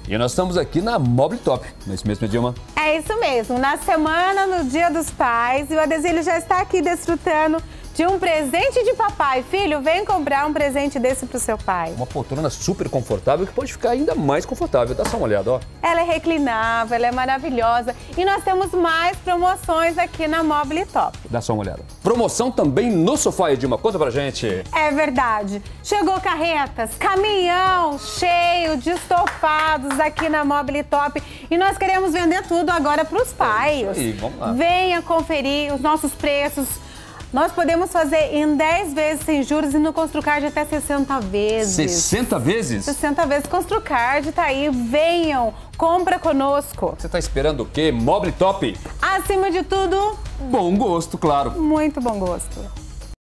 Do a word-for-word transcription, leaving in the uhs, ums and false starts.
E nós estamos aqui na Mobile Top, não é isso mesmo, Edilma? É isso mesmo, na semana, no Dia dos Pais, e o Adesílio já está aqui desfrutando de um presente de papai. Filho, vem comprar um presente desse pro seu pai. Uma poltrona super confortável que pode ficar ainda mais confortável. Dá só uma olhada, ó. Ela é reclinável, ela é maravilhosa. E nós temos mais promoções aqui na Mobile Top. Dá só uma olhada. Promoção também no sofá, Edilma. Conta pra gente. É verdade. Chegou carretas, caminhão cheio de estofados aqui na Mobile Top. E nós queremos vender tudo agora pros pais. É isso aí, vamos lá. Venha conferir os nossos preços. Nós podemos fazer em dez vezes sem juros e no Construcard até sessenta vezes. sessenta vezes? sessenta vezes. Construcard tá aí. Venham, compra conosco. Você tá esperando o quê? Mobile Top? Acima de tudo, Bom gosto, claro. muito bom gosto.